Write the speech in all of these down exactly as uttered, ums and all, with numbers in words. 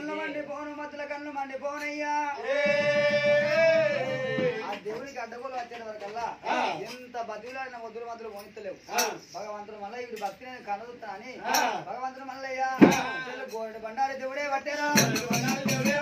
కళ్ళు మండి పోను మధ్యలో కళ్ళు మండి పోనయ్యా ఆ దేవునికి అడ్డగోలు వచ్చేది వరకల్లా ఎంత బతిలాడిన వద్దులు మధ్యలో పోనిస్తలేవు భగవంతుడు మళ్ళీ ఇవి భక్తి నేను కనుదుతా అని భగవంతుడు మల్లయ్య గోరెడు బండారి దేవుడే పట్టేరా బండారి దేవుడే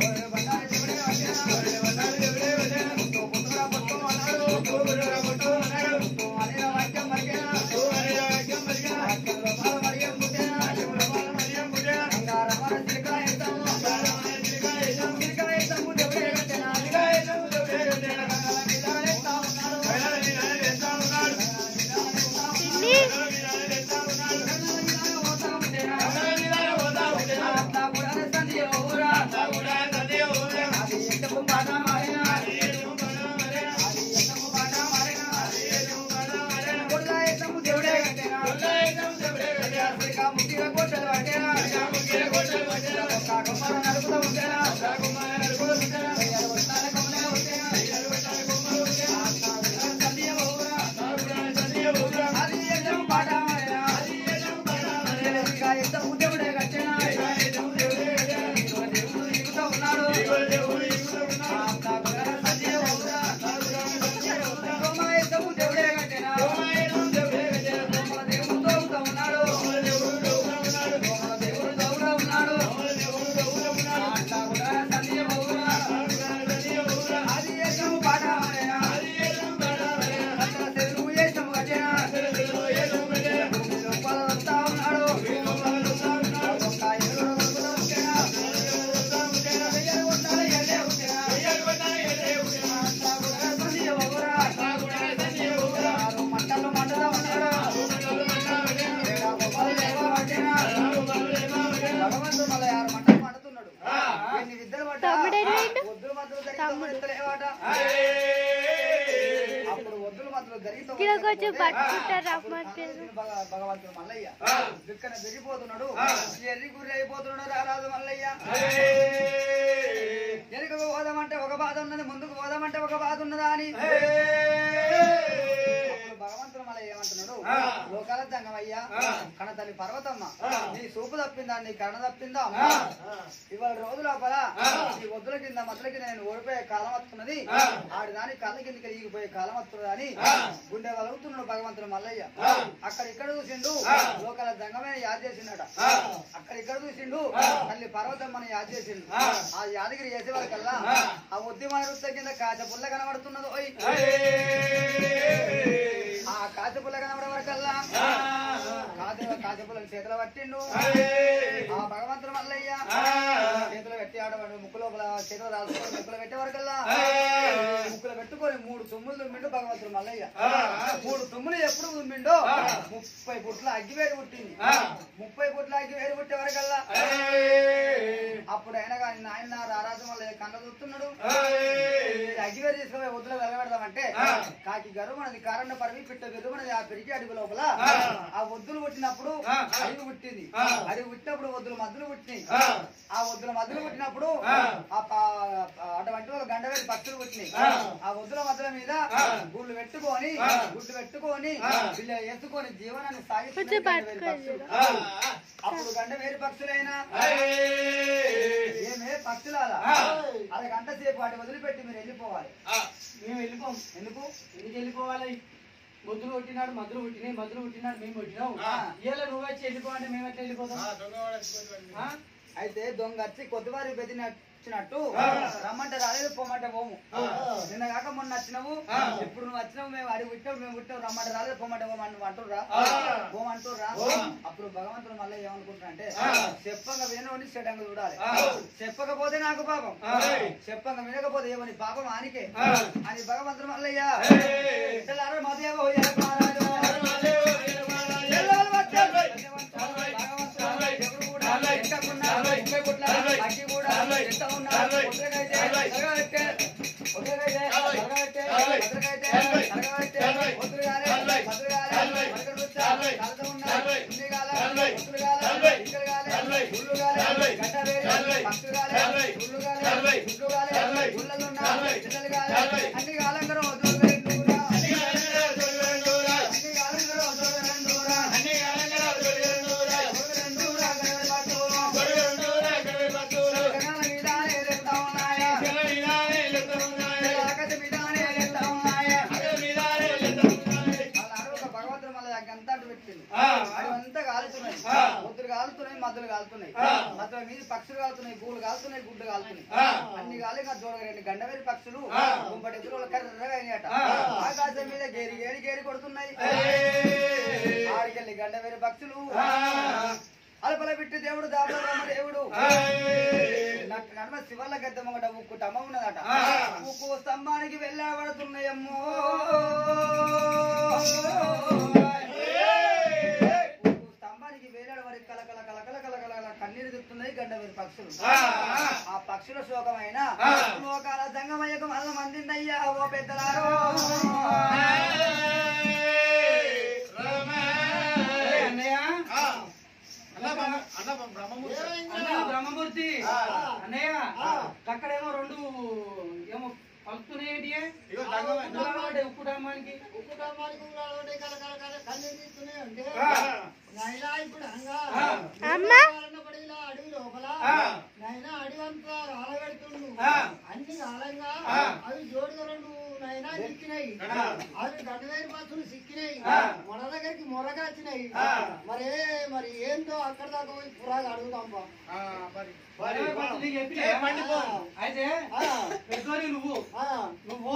భగవంతుడు మల్లయ్య దిక్కన పెరిగిపోతున్నాడు ఎర్రి గురి అయిపోతున్నాడు రారాజు మల్లయ్య వెనుకకు పోదామంటే ఒక బాధ ఉన్నది ముందుకు పోదామంటే ఒక బాధ ఉన్నదా అని భగవంతుడు మల్లయ్య ఏమంటున్నాడు లోకాల జంగమయ్యా కన తల్లి పర్వతమ్మ నీ సూపు తప్పిందా నీ కణ తప్పిందా అమ్మ ఇవాళ రోజు లోపల ఈ వద్దుల కింద మద్దల కింద నేను ఓడిపోయే కాలం వస్తున్నది ఆడి దాని కళ్ళ కిందకి ఈగిపోయే కాలం వస్తున్నది అని గుండె వలుగుతున్నాడు భగవంతుడు మల్లయ్య అక్కడ ఇక్కడ చూసిండు లోకాల జంగమే యాద్ చేసిండట అక్కడ ఇక్కడ చూసిండు తల్లి పర్వతమ్మని యాద్ చేసిండు ఆ యాదగిరి చేసే వరకల్లా ఆ ఉద్యమ వృత్త కింద కాచ పుల్ల కనబడుతున్నది ఓయ్ ఆ కాచ పుల్ల కనబడే వరకల్లా కాచ కాచ పుల్లని చేతులు పట్టిండు ఆ భగవంతుడు మల్లయ్య చేతులు పెట్టి ఆడవాడు ముక్కు లోపల చేతులు రాసుకొని ముక్కులు పెట్టే వరకల్లా ముక్కులు పెట్టుకొని మూడు తుమ్ములు తుమ్మిండు భగవంతుడు మల్లయ్య మూడు తుమ్ములు ఎప్పుడు తుమ్మిండో ముప్పై పుట్ల అగ్గివేరు పుట్టింది ముప్పై పుట్ల అగ్గివేరు పుట్టే వరకల్లా అప్పుడు అయినా కానీ నాయన రారాజు మల్లయ్య కన్న చూస్తున్నాడు అగ్గివేరు తీసుకుపోయి వద్దులో వెలబెడదామంటే కాకి గరువు మనది కారణ పరివి పిట్ట గరువు మనది ఆ పెరిగి అడుగు లోపల ఆ వద్దులు పుట్టినప్పుడు అడుగు పుట్టింది అడుగు పుట్టినప్పుడు వద్దులు మద్దులు పుట్టినాయి ఆ వద్దుల మద్దులు పుట్టినప్పుడు అటువంటి ఒక గంట వేలు పక్షులు పుట్టినాయి ఆ వద్దుల మధ్యల మీద గుళ్ళు పెట్టుకొని గుడ్డు పెట్టుకొని వీళ్ళు ఎత్తుకొని జీవనాన్ని సాగిస్తున్నారు పక్షులు అప్పుడు గంట వేరు పక్షులైనా ఏమే పక్షులాలా అది గంట సేపు వాటి వదిలిపెట్టి మీరు వెళ్ళిపోవాలి మేము వెళ్ళిపోం ఎందుకు ఎందుకు వెళ్ళిపోవాలి మొద్దులు కొట్టినాడు మద్దులు కొట్టినాయి మద్దులు కొట్టినాడు మేము కొట్టినాం ఇలా నువ్వు వచ్చి వెళ్ళిపోవంటే మేము ఎట్లా వెళ్ళిపోతాం అయితే దొంగ వచ్చి కొద్దివారి బెదినట్టు రమ్మంటే రాలేదు పోమంటే పోము నిన్న కాక మొన్న వచ్చినావు ఇప్పుడు నువ్వు వచ్చినావు మేము అడిగి పుట్టావు మేము పుట్టావు రమ్మంటే రాలేదు పోమంటే పోమని నువ్వు అంటుర్రా పోమంటుర్రా అప్పుడు భగవంతుడు మళ్ళీ ఏమనుకుంటున్నా అంటే చెప్పంగా వినోని చెడంగా చూడాలి చెప్పకపోతే నాకు పాపం చెప్పంగా వినకపోతే ఏమని పాపం ఆనికే అని భగవంతుడు మల్లయ్య మదేవో అగ్గి కూడా ఎంత ఉన్నారు ఒక్కరైతే ఒక్కరైతే ఒక్కరైతే ఒక్కరైతే అరగైతే ఒత్తులు గాలే మధులు గాలే మరకలు కలత ఉన్నారు ఉన్ని గాలే ఒత్తులు గాలే ఇంకలు గాలే గుళ్ళు గాలే గడ్డ వేరే పక్షులు గాలే గుళ్ళు గాలే గుళ్ళు గాలే గుళ్ళలు ఉన్నారు చిన్నలు గాలే అన్ని గాలంగరం వద్దు Hey! మద్దులు కాలుతున్నాయి మధ్య మీద పక్షులు కాలుతున్నాయి పూలు కాలుతున్నాయి గుడ్లు కాలుతున్నాయి అన్ని కాలి చూడగా రెండు గండవేరి పక్షులు గుంపటి ఎదురు కర్రగా అయినాయట ఆకాశం మీద గేరి గేరి గేరి కొడుతున్నాయి ఆడికెళ్ళి గండవేరి పక్షులు అలపల పెట్టి దేవుడు దాపల రామ దేవుడు నాకు నడమ శివల్ల గద్దె మొగట ఉక్కు టమ్మ ఉన్నదట ఉక్కు స్తంభానికి వెళ్ళబడుతున్నాయమ్మో స్తంభానికి వేలాడ వరకు కలకల కలకల కలకల కన్నీరు తిప్పుతున్నాయి గండవేరి పక్షులు ఆ పక్షుల శోకమైన లోకాల జంగమయ్యకు మల్ల మందిందయ్యా ఓ పెద్దలారో బ్రహ్మమూర్తి అన్నయ్య అక్కడేమో రెండు ఏమో పలుకుతున్నాయి ఉప్పు డమ్మానికి ఉప్పు డమ్మానికి అంటే నైనా ఇప్పుడు ఇలా అడవి లోపల నైనా అడవి అంతా రాలబెడుతుండు అన్ని కాలంగా అవి జోడుగా రెండు నైనా సిక్కినాయి అవి గడ్డవేరు పచ్చులు సిక్కినాయి మొన దగ్గరికి మొరగా వచ్చినాయి మరి మరి ఏంటో అక్కడ దాకా పోయి పురాగా అడుగుతాం అయితే పెద్దోని నువ్వు నువ్వు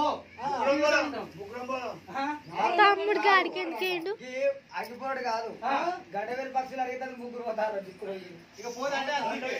తమ్ముడు గాడికి ఎందుకేండు అగిపోడు కాదు గడ్డవేరు పక్షులు అడిగితే ముగ్గురు పోతారు దిక్కులు ఇక పోదంటే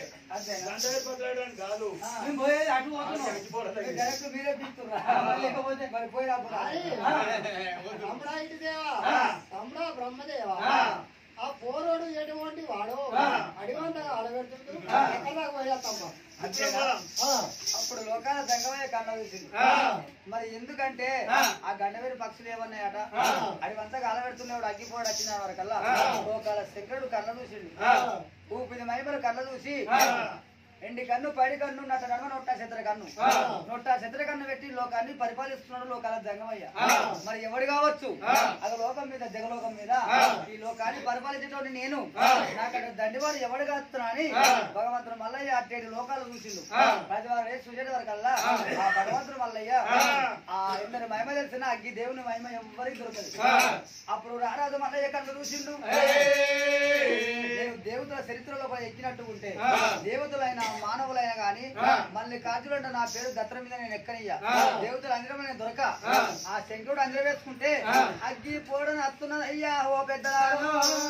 కాదు పోయేది అటు డైరెక్ట్ మీరే పిస్తున్నారు లేకపోతే మరి పోయినప్పుడు తమ్ముడా ఇటు దేవా తమ్ముడా బ్రహ్మదేవా ఆ పోరోడు ఎటువంటి వాడు అడివంతగా అడగడుతుండు ఎక్కడ పోయేస్తామ్మా అప్పుడు లోకాల దంగమయ్య కన్న చూసింది మరి ఎందుకంటే ఆ గండవేరు పక్షులు ఏమన్నాయట అడివంతా కలబెడుతున్నాడు అగ్గిపోడు వచ్చిన వరకల్లా లోకాల శంకరుడు కళ్ళ చూసిండు ఊపిది మైమలు కళ్ళ చూసి ఎండి కన్ను పడి కన్ను నట్ట నడమ నొట్టా చెత్తర కన్ను నొట్టా చెత్తర కన్ను పెట్టి లోకాన్ని పరిపాలిస్తున్నాడు లోకాల జంగమయ్య మరి ఎవడు కావచ్చు అది లోకం మీద జగలోకం మీద ఈ లోకాన్ని పరిపాలించేటోడి నేను నాకు దండివాడు ఎవడు కాస్తున్నా అని భగవంతుడు మల్లయ్య అట్టేడు లోకాలు చూసిండు పదివారు రేపు చూసేటి వరకల్లా ఆ భగవంతుడు మల్లయ్య ఆ ఇద్దరు మహిమ తెలిసిన అగ్గి దేవుని మహిమ ఎవరికి దొరకదు అప్పుడు రారాజు మల్లయ్య కన్ను చూసిండు నేను దేవతల చరిత్రలో ఎక్కినట్టు ఉంటే దేవతలైన మానవులైనా గాని మళ్ళీ కాజులు అంటే నా పేరు దత్తర మీద నేను ఎక్కనయ్యా దేవతలు అంజనం నేను దొరక ఆ శంకరుడు అంజనం వేసుకుంటే అగ్గి పోడని అత్తున్నది అయ్యా ఓ పెద్దలారు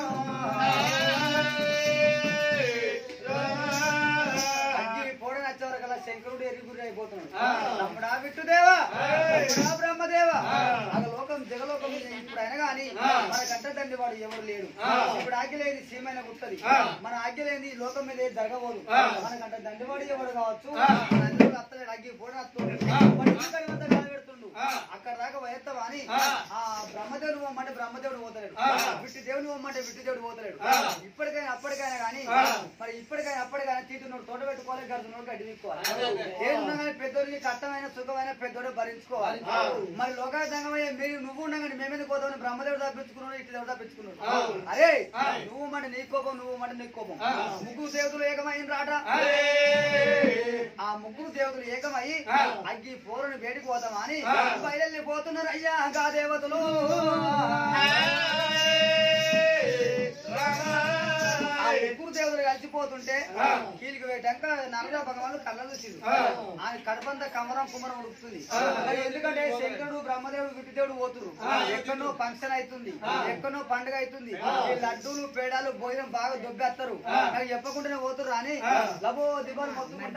అగ్గి పోడని వచ్చేవరకల్లా శంకరుడు ఎరుగురి అయిపోతున్నాడు తమ్ముడా విట్టుదేవా బ్రహ్మదేవా అది లోకం జగలోకం ఇప్పుడు అయినా గాని మన కంట తండ్రి వాడు ఎవరు లేడు ఇప్పుడు ఆజ్ఞ లేని సీమైన గుర్తది మన ఆజ్ఞ లేని లోకం మీద ఏది జరగబోదు మన కంట తండ్రి వాడు ఎవరు కావచ్చు అందరూ అత్తలేడు అగ్గి పోడని అత్తుడు పెడుతుండు అక్కడ దాకా వయత్తవా అని ఆ బ్రహ్మదేవుడు పోమంటే బ్రహ్మదేవుడు పోతలేడు విట్టి దేవుడు పోమంటే విట్టి దేవుడు పోతలేడు ఇప్పటికైనా అప్పటికైనా గాని మరి ఇప్పటికైనా అప్పటికైనా తీటున్నాడు తోట పెట్టుకోవాలి గడుతున్నాడు గడ్డి తీసుకోవాలి ఏమున్నా కానీ పెద్దోడికి కష్టమైన సుఖమైన పెద్దోడు భరించుకోవాలి మరి లోకాల సంగమయ్య మీరు నువ్వు ఉండగానే మేమేందుకు పోతామని బ్రహ్మదేవుడు తప్పించుకున్నాడు ఇటు దేవుడు తప్పించుకున్నాడు అరే నువ్వు మంటే నీ కోపం నువ్వు మంటే నీ కోపం ముగ్గురు దేవతలు ఏకమైన రాట ఆ ముగ్గురు దేవతలు ఏకమై అగ్గి పోరుని వేడికి పోతామా అని బయలుపోతున్నారు అయ్యా గా దేవతలు ముగ్గురు దేవతలు కలిసిపోతుంటే కీలికి వేయటాక నరద భగవాన్ కళ్ళ చూసింది ఆయన కడపంతా కమరం కుమరం ఉడుకుతుంది మరి ఎందుకంటే శంకరుడు బ్రహ్మదేవుడు విట్టిదేవుడు పోతురు ఎక్కడో ఫంక్షన్ అవుతుంది ఎక్కడో పండుగ అవుతుంది ఈ లడ్డూలు పేడాలు భోజనం బాగా దొబ్బేస్తారు అది చెప్పకుండానే పోతురు అని లబో దిబాలు మొత్తం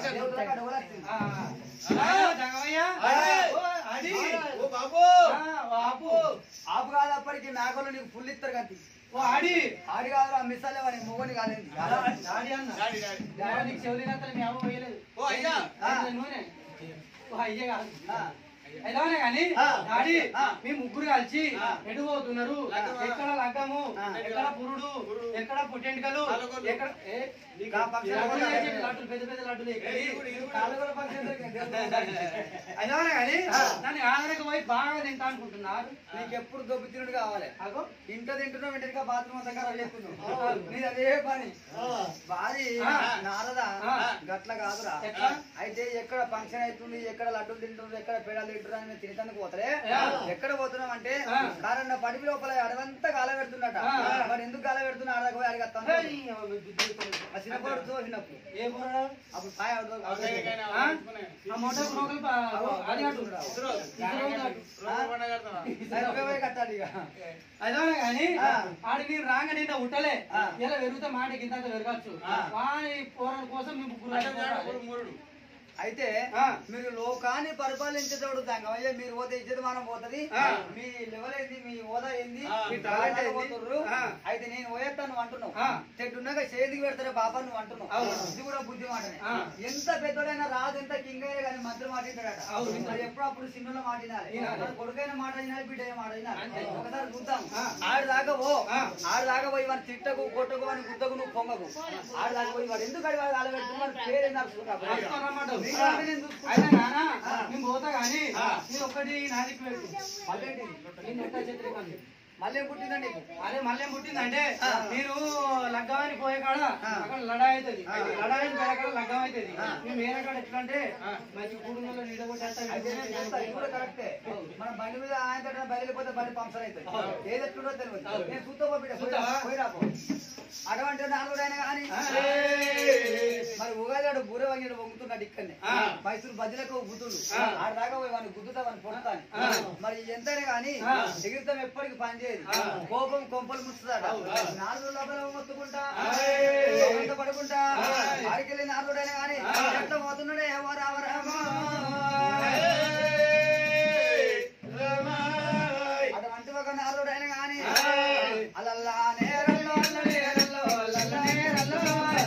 ఆపు కాదప్పటికి మేకలు నీకు ఫుల్ ఇస్తారు కంటి ఆడి ఆడి కాదు ఆ మిస్సాలే వాడి మొగని కాలేదు నూనె అయ్యే కాదు ఎలానే కానీ డాడీ మీ ముగ్గురు కలిసి ఎటు పోతున్నారు ఎక్కడ లగ్గము ఎక్కడ పురుడు ఎక్కడ పుట్టెంటుకలు ఎక్కడ లడ్డులు పెద్ద పెద్ద లడ్డులు ఎలానే కానీ నన్ను ఆదరక పోయి బాగా తింటా అనుకుంటున్నారు నీకు ఎప్పుడు దొబ్బు తినుడు కావాలి అగో ఇంట్లో తింటున్నావు వెంటనే బాత్రూమ్ దగ్గర లేకున్నావు నీది అదే పని భారీ నారదా గట్ల కాదురా అయితే ఎక్కడ ఫంక్షన్ అవుతుంది ఎక్కడ లడ్డూలు తింటున్నారు ఎక్కడ పేడాలు పెట్టడానికి తినేందుకు పోతలే ఎక్కడ పోతున్నాం అంటే కారణ పడిపి లోపల అడవంతా కాల పెడుతున్నట మరి ఎందుకు కాల పెడుతున్నా ఆడకు పోయి అడిగేస్తాను చిన్నప్పుడు చూసినప్పుడు అప్పుడు పాయ కట్టాలి ఇక అదే కానీ ఆడి మీరు రాగానే ఇంత ఉట్టలే ఇలా పెరుగుతా మాట కింద పెరగచ్చు వాని పోరాల కోసం మీ ముగ్గురు అయితే మీరు లోకాన్ని పరిపాలించేటప్పుడు అయ్యా మీరు పోతే ఇచ్చేది మనం పోతుంది మీ లెవెల్ ఏంది మీ హోదా ఏంది పోతుర్రు అయితే నేను పోయేస్తాను అంటున్నావు చెట్టున్నాక చేతికి పెడతారే బాబా నువ్వు అంటున్నావు ఇది కూడా బుద్ధి మాటనే ఎంత పెద్దోడైనా రాదు ఎంత కింగ్ అయ్యే కానీ మంత్రి మాట్లాడాడట మరి ఎప్పుడప్పుడు సినిమాలో మాట్లాడాలి కొడుకైన మాట అయినా బిడ్డ మాట అయినా ఒకసారి చూద్దాం ఆడు దాకా పో ఆడు దాకా పోయి వాడు తిట్టకు కొట్టకు అని గుద్దకు నువ్వు పొంగకు ఆడు దాకా పోయి వాడు ఎందుకు అడిగి వాళ్ళు పెట్టుకుని పేరు నడుచుకుంటా అయినా నానా నేను పోతా గానీ నేను ఒక్కటి నాదికి పెట్టు మళ్ళీ పుట్టిందండి అదే మళ్ళీ పుట్టిందంటే మీరు లగ్గమని పోయే కాడ అక్కడ లడాయి అవుతుంది లడాయి పోయే కాడ లగ్గం అవుతుంది మేము వేరే కాడ ఎట్లా అంటే మంచి కుటుంబంలో కూడా కరెక్టే మన బండి మీద ఆయన బయలుపోతే బండి పంక్చర్ అవుతుంది ఏది ఎట్లుండో తెలియదు నేను చూద్దా బిడ్డ పోయిరాపో అటువంటి నాలుగు అయినా కానీ మరి ఉగాది బూర వంగిడు వంగుతున్నాడు ఇక్కడనే మైసూరు బజ్జలకు గుద్దుడు ఆడ దాకా పోయి వాడిని గుద్దుతా వాడిని పొడతాను మరి ఎంతైనా కానీ ఎగిరితం ఎప్పటికి పనిచేయదు కోపం కొంపలు ముస్తుందట నాలుగు లోపల మొత్తుకుంటా పడుకుంటా ఆడికెళ్ళి నాలుగుడైనా కానీ ఎట్లా పోతున్నాడే ఏమో రామరామా అటువంటి ఒక నాలుగుడైనా కానీ అలల్లా నేరల్లో నేరల్లో నేరల్లో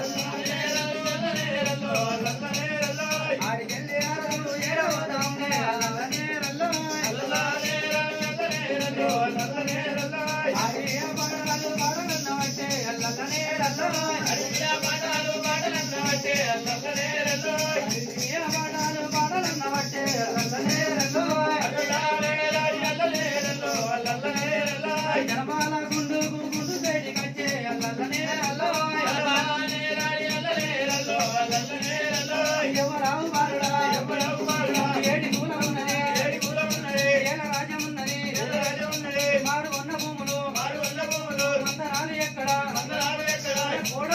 ఆడికెళ్ళి ఏడవదాం నేరల్లో నేరల్లో జనపాల గుండు గుండు బయటికొచ్చే ఎవరావు బారుడా ఎవరావు బారుడా ఏడి కూల ఉన్నది ఏడి కూల ఉన్నది ఏల రాజ్యం ఉన్నది రాజ్యం ఉన్నది మారు ఉన్న భూములు మారు ఉన్న భూములు మందరాలు ఎక్కడ మందరాలు ఎక్కడ కూడా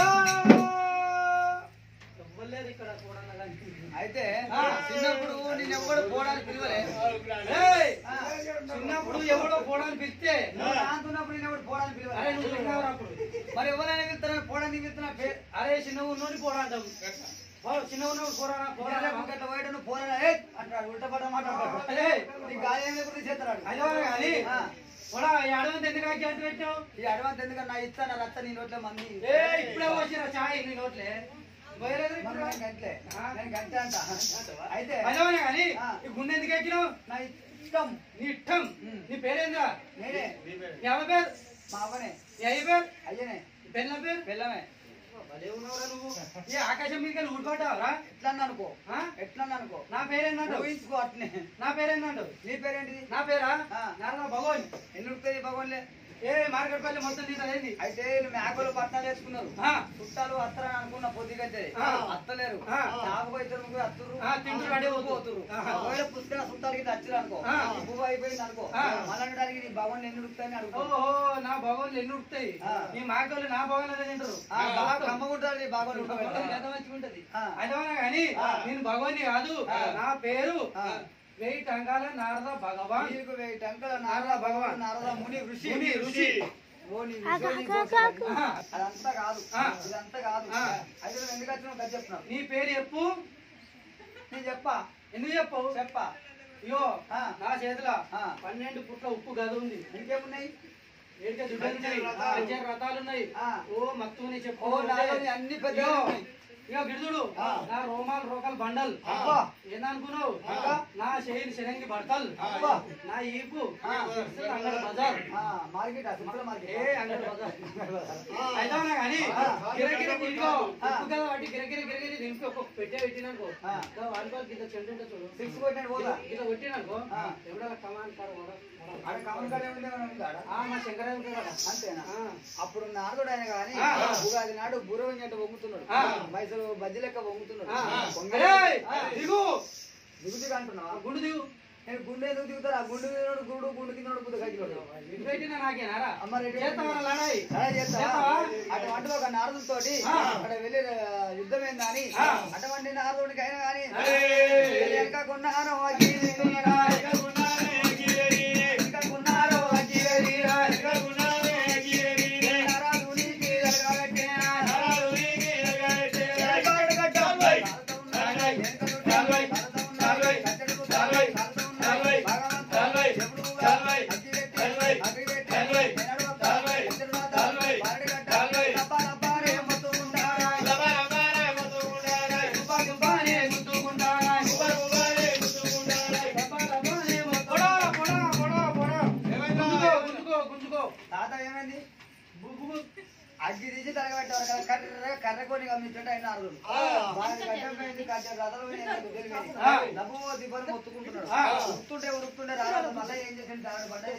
ఎవ్వలేదు ఇక్కడ కూడా అయితే చిన్నప్పుడు నేను ఎవడు పోవడానికి పిలువలే చిన్నప్పుడు ఎవడో పోవడానికి పిలిస్తే అంటున్నప్పుడు నేను ఎవడు పోవడానికి పిలువలే అరే నువ్వు చిన్నవారు అప్పుడు మరి ఎవరైనా వెళ్తారా పోవడానికి వెళ్తున్నా అరే చిన్న ఉన్నోని పోరాటం చిన్న ఉన్నోడు పోరాడా పోరాడా అట్లా పోయడం నువ్వు పోరాడా అంటాడు ఉల్టా పడ్డ మాట్లాడతాడు అదే నీకు గాలి ఏం లేకుండా చేస్తాడు అదే కానీ కూడా ఈ అడవంత ఎందుకు అడ్డు పెట్టావు ఈ అడవంత ఎందుకన్నా నా ఇస్తా నా రక్త నీ నోట్లే మంది ఇప్పుడే వచ్చిన చాయ్ నీ నోట్లే గంటలే నేను గంట అంట అయితే అదే కానీ ఈ గుండె ఎందుకు ఎక్కినావు నా ఇష్టం నీ ఇష్టం నీ పేరేంద్రా నేనే నీ అవ్వ పేరు మా అవ్వనే నీ అయ్య పేరు అయ్యనే పెళ్ళ పేరు పెళ్ళమే భలే ఉన్నావురా నువ్వు ఈ ఆకాశం మీదకి ఊడుకోవటావరా ఎట్లా అనుకో ఎట్లా అనుకో నా పేరేందంట ఊహించుకో అట్నే నా పేరేందంట నీ పేరేంటిది నా పేరా నారా భగవాన్ ఎన్ని ఉడుతుంది భగవాన్లే ఏ మార్కెట్ పల్లి మొత్తం తీసారేంది అయితే మేకలు పట్టాలు వేసుకున్నారు చుట్టాలు వస్తారని అనుకున్న పొద్దుగైతే అత్తలేరు నాకు ఇద్దరు ముగ్గురు అత్తురు తింటూ రెడీ పోతురు ఒకవేళ పుస్తక చుట్టాలకి నచ్చారు అనుకో పువ్వు అయిపోయింది అనుకో మళ్ళీ నీ భగవాన్ ఎన్ని ఉడుకుతాయని అడుగు ఓహో నా భగవాన్లు ఎన్ని ఉడుకుతాయి నీ మార్కెట్లు నా భగవాన్ తింటారు కమ్మగుంటారు నీ భగవాన్ మంచిగుంటది అదే కానీ నేను భగవాన్ని కాదు నా పేరు వెయ్యి టంకాల నారద భగవాన్ నీకు వెయ్యి టంకాల నారద భగవాన్ నారద ముని ఋషి ముని ఋషి అదంతా కాదు ఇదంతా కాదు అయితే ఎందుకు వచ్చినావు కదా చెప్తున్నావు నీ పేరు చెప్పు నేను చెప్పా ఎందుకు చెప్పవు చెప్పా అయ్యో నా చేతిలో పన్నెండు పుట్ల ఉప్పు గది ఉంది ఇంకేమున్నాయి ఏడికే దుడ్డున్నాయి రథాలు ఉన్నాయి ఓ మత్తుని చెప్పు అన్ని పెద్ద ఇక గిడుదుడు నా రోమాలు రోకల్ బండల్ ఏందనుకున్నావు నా శైలి శరంగి బడతల్ నా ఈపు అంగడి బజార్ మార్కెట్ ఏ అంగడి బజార్ అయితే కానీ గిరగిర ఇంట్లో ఉప్పు కదా వాటి గిరగిర గిరగిరి దింపి ఒక పెట్టే పెట్టిననుకో వాడిపో గిద్ద చెండు ఉంటే చూడు సిక్స్ కొట్టినట్టు పోదా గిద్ద కొట్టిననుకో ఎవడో కమాన్ కాడ కమన్ కాడ మా శంకర అంతేనా అప్పుడు నారదుడు ఆయన కానీ ఉగాది నాడు బురవం గంట వంగుతున్నాడు మైసూరు బజ్జి లెక్క వంగుతున్నాడు దిగు దిగు అంటున్నావా గుండు దిగు నేను గుండె ఎందుకు దిగుతారు ఆ గుండు మీద గుడు గుండు కింద బుద్ధ పెట్టినా నాకేనారా అమ్మాయి అటువంటి ఒక నారదులతోటి అక్కడ వెళ్ళి యుద్ధం ఏందని అటువంటి నారదుడికి అయినా కానీ కొన్నాను అగ్గి తీసి తరగబెట్టారు కదా కర్ర కర్ర కొని గమనించండి ఆయన అర్థం గడ్డమైంది నవ్వు దిబ్బలు మొత్తుకుంటున్నాడు ఉరుకుతుంటే ఉరుకుతుంటే రాదు మళ్ళీ ఏం చేసింది దాడి పడ్డ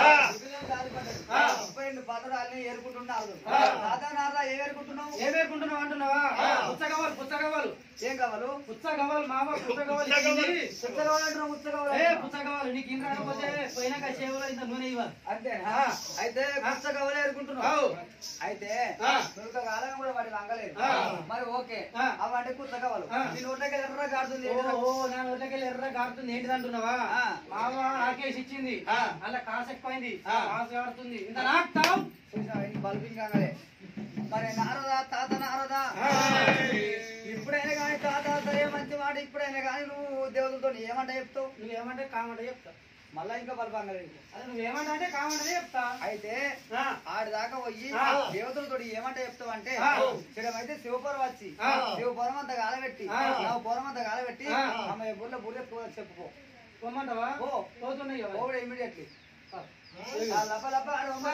ముప్పై రెండు పదరాలని ఏరుకుంటుంటే అర్థం రాధా నాదా ఏం ఏరుకుంటున్నావు ఏం ఏరుకుంటున్నావు అంటున్నావా పుచ్చగవ్వలు పుచ్చగవ్వలు ఏం కావాలి పుచ్చగవ్వలు మామ పుచ్చగవ్వలు పుచ్చగవ్వలు అంటున్నావు పుచ్చగవ్వలు ఏ పుచ్చగవ్వలు నీకు ఇంత రాకపోతే పోయినాక చేవులో ఇంత నూనె ఇవ్వాలి అంతేనా అయితే పుచ్చగవ్వలు ఏరుకుంటున్నావు అయితే కాలం కూడా వాటి వంగలేదు మరి ఓకే అవి అంటే పుచ్చగవ్వలు నీ నోట్లకి ఎర్ర కాడుతుంది నా నోట్లకి ఎర్ర కాడుతుంది ఏంటిది అంటున్నావా మామ నాకేసి ఇచ్చింది అలా కాసు ఎక్కువైంది కాసు కాడుతుంది ఇంత నాకుతాం బల్బింగ్ కాగలే మరి నారదా తాత నారదా ఇప్పుడైనా కానీ తాత సరే మంచి మాట ఇప్పుడైనా కానీ నువ్వు దేవులతో ఏమంట చెప్తావు నువ్వేమంటే కామంట చెప్తా మళ్ళా ఇంకా బల్బంగలేదు అది నువ్వేమంటా అంటే కామంటే చెప్తా అయితే ఆడిదాకా పోయి దేవతలతో ఏమంట చెప్తావు అంటే ఇక్కడమైతే శివపురం వచ్చి శివపురం అంతా కాలబెట్టి పురం అంతా కాలబెట్టి అమ్మాయి బుర్ర బుర్ర చెప్పుకో పోమంటావా పోతున్నాయి ఇమీడియట్లీ లప లప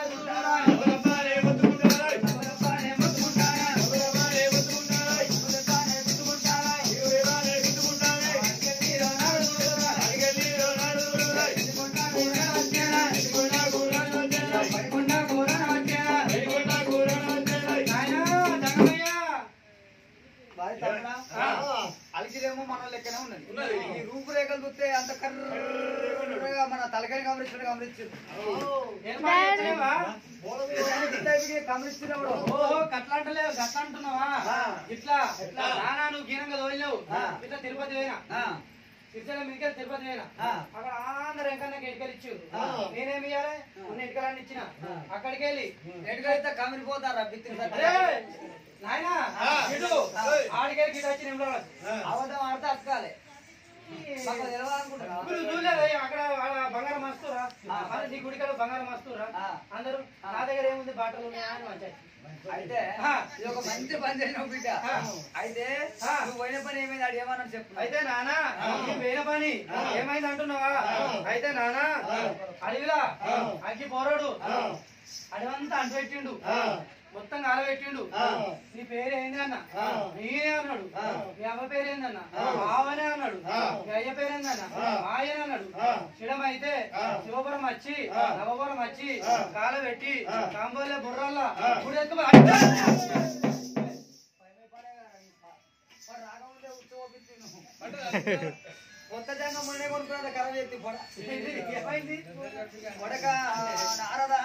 అలికిదేమో మన లెక్కనే ఉన్నది ఈ రూపురేఖలు చూస్తే అంత కర్రగా మన తలకాయ గమనించడం గమనించారు గమనిస్తున్నప్పుడు ఓహో గట్లా అంటలేవు గట్లా అంటున్నావా ఇట్లా నానా నువ్వు గీనంగా తోలినావు ఇట్లా తిరుపతి పోయినా సిరిసిల్ల మీదకి తిరుపతి పోయినా అక్కడ అందరు ఎంకన్నా ఎటుకలు ఇచ్చారు నేనేమి ఇయ్యాలి ఉన్న ఎటుకలన్నీ ఇచ్చిన అక్కడికి వెళ్ళి ఎటుకైతే కమిరిపోతారా బిత్తి నాయనా ఇటు ఆడికెళ్ళి గిట వచ్చి నిమిషాలు అబద్ధం ఆడితే అతకాలి చూడలేదు అక్కడ బంగారం మస్తురా నీ గుడికాడ బంగారం మస్తురా అందరూ నా దగ్గర ఏముంది బాటలు ఉన్నాయా అని మంచి అయితే ఇది ఒక మంచి పని చేసినావు బిడ్డ అయితే నువ్వు పోయిన పని ఏమైంది అది ఏమన్నా చెప్పు అయితే నానా నువ్వు పోయిన పని ఏమైంది అంటున్నావా అయితే నానా అడవిలా అగ్గి పోరాడు అడవంతా అంటుపెట్టిండు మొత్తం కాలబెట్టిండు నీ పేరు ఏంది అన్న నేనే అన్నాడు మీ అమ్మ పేరు ఏందన్న ఆవనే అన్నాడు మీ అయ్య పేరు ఏందన్న ఆయన అన్నాడు చిడమైతే శివపురం వచ్చి నవపురం వచ్చి కాలబెట్టి కాంబోలే బుర్రల్లా గుడి ఎత్తుకు కొత్త జంగం మునే కొనుక్కున్నది కర్ర ఎత్తి పొడ ఏమైంది పొడక నారదా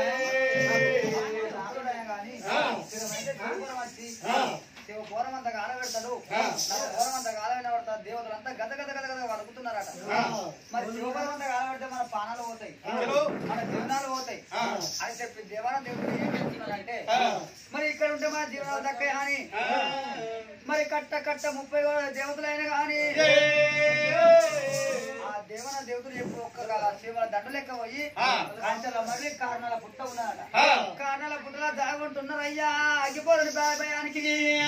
నారుడైనా కానీ శివపురం వచ్చి శివ పూరం అంతా కాలబెడతాడు పూరం అంతా కాలబెట్టిన పడతాడు దేవతలంతా గద గద గద గద వణుకుతున్నారట మరి శివపురం అంతా కాలబెడితే మన పానాలు పోతాయి మన జీవనాలు పోతాయి అని చెప్పి దేవాల దేవుడు ఏం చెప్తున్నారంటే మరి ఇక్కడ ఉంటే మన జీవనాలు దక్కాయి అని మరి కట్ట కట్ట ముప్పై దేవతలైనా కానీ ఆ దేవన దేవతలు ఎప్పుడు ఒక్క శివుల దండ లెక్క పోయి అంచెల మళ్ళీ కారణాల పుట్ట ఉన్నారట కారణాల పుట్టలా దాగుంటున్నారు అయ్యా అగ్గిపోదని భయానికి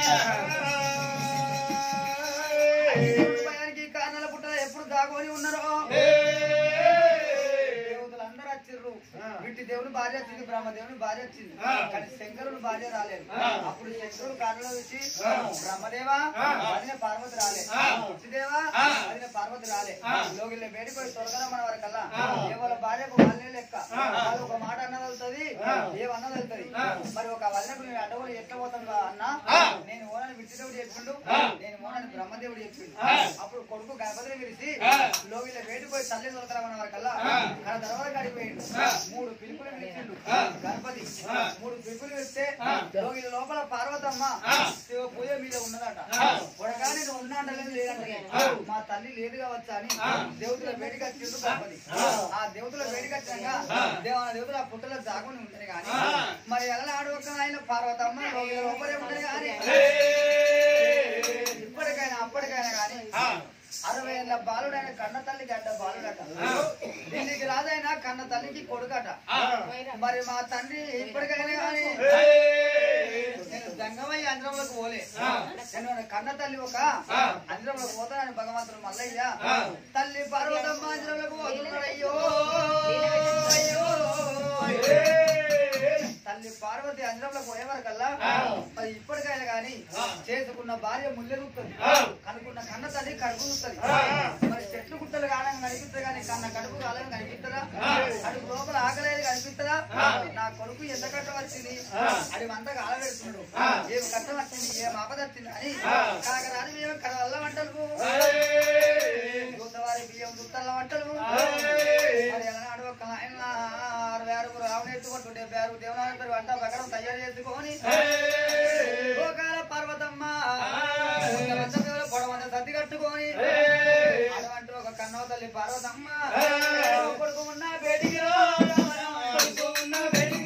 భయానికి కారణాల పుట్టల ఎప్పుడు దాగుని ఉన్నారో దేవతలు అందరూ వచ్చిర్రు వీటి దేవుని భార్య వచ్చింది బ్రహ్మదేవుని భార్య వచ్చింది కానీ శంకరుని భార్య రాలేదు అప్పుడు శంకరుడు కారణంలో వచ్చి బ్రహ్మదేవా అదినే పార్వతి రాలే శిదేవా అదినే పార్వతి రాలే లోగిళ్ళ బయటకు పోయి త్వరగా మన వరకల్లా ఏ వాళ్ళ భార్యకు వాళ్ళే లెక్క వాళ్ళు ఒక మాట అన్నదలుతుంది ఏమన్నదలుతుంది మరి ఒక వదినకు నేను అడవులు ఎట్లా పోతాను అన్నా నేను ఓనని విడిచినప్పుడు చెప్పిండు నేను రావణని బ్రహ్మదేవుడు చెప్పిండు. అప్పుడు కొడుకు గణపతిని పిలిచి లోగిల వేడిపోయి తల్లి దొరకరామన్న వరకల్లా తన తర్వాత గడిపోయిండు. మూడు పిలుపులు పిలిచిండు గణపతి. మూడు పిలుపులు పిలిస్తే లోగిల లోపల పార్వతమ్మ శివ పూజ మీద ఉన్నదట. కొడగా నేను ఉన్నా అంటలేదు లేదంటే మా తల్లి లేదు కావచ్చా అని దేవతల వేడికి వచ్చిండు గణపతి. ఆ దేవతల వేడికి వచ్చాక దేవన దేవతల ఆ పుట్టలో జాగుని ఉంటుంది కానీ మరి ఎలా ఆడవక ఆయన పార్వతమ్మ లోగిల లోపలే ఉంటుంది కానీ ఇప్పటికైనా అప్పటికైనా కానీ అరవై ఏళ్ళ బాలుడైన కన్న తల్లికి అడ్డ బాలుడట. దీనికి రాదైనా కన్న తల్లికి కొడుకట. మరి మా తండ్రి ఇప్పటికైనా కానీ నేను గంగమయ్య అంజనంలోకి పోలే. నేను కన్న తల్లి ఒక అంజనంలోకి పోతానని భగవంతుడు మల్లయ్య తల్లి పార్వతమ్మ అంజనంలోకి పోతున్నాడు. అయ్యో అయ్యో తల్లి పార్వతి అంజనంలోకి పోయేవారికల్లా మరి ఇప్పటికైనా కానీ చేసుకున్న భార్య ముల్లెరుగుతుంది, కనుకున్న కన్న తల్లి కడుపు చూస్తుంది. మరి చెట్లు గుట్టలు కాలని కనిపిస్తుంది కానీ కన్న కడుపు కాలని కనిపిస్తుందా? అడుగు లోపల ఆకలేదు కనిపిస్తుందా? నా కొడుకు ఎంత కట్ట వచ్చింది అది అంతా కాలబెడుతున్నాడు, ఏం కట్ట వచ్చింది ఏం ఆపద వచ్చింది అని కాకరాని మేము కడవల్ల వంటలు దూతవారి బియ్యం దుత్తల్ల వంటలు. మరి ఎలానాడు ఒక ఆయన అరవై ఆరుగురు రావుని ఎత్తుకుంటూ డెబ్బై ఆరు దేవనాడు వంట ప్రకారం తయారు చేసుకొని లోకాల పర్వతమ్మ పొడవంత సర్ది కట్టుకొని అటువంటి ఒక కన్నవ తల్లి పార్వతమ్మ కొడుకు ఉన్న బేటికి కొడుకు ఉన్న బేటికి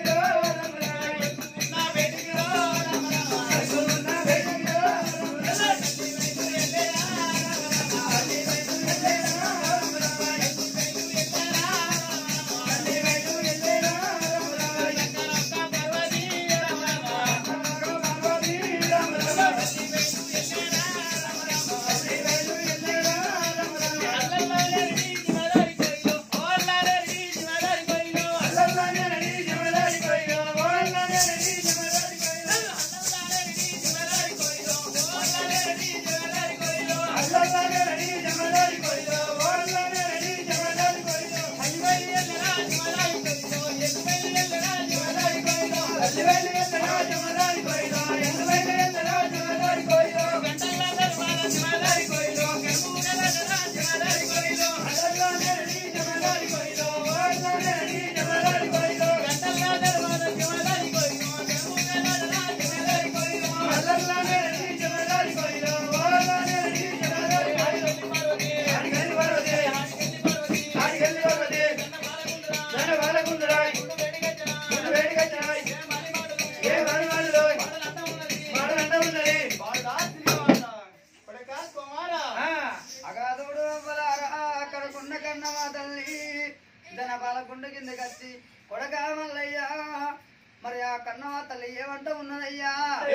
బాలకుండ కిందకి వచ్చి కొడగా మల్లయ్యా మరి ఆ కన్నవా తల్లి ఏమంట ఉన్నదయ్యా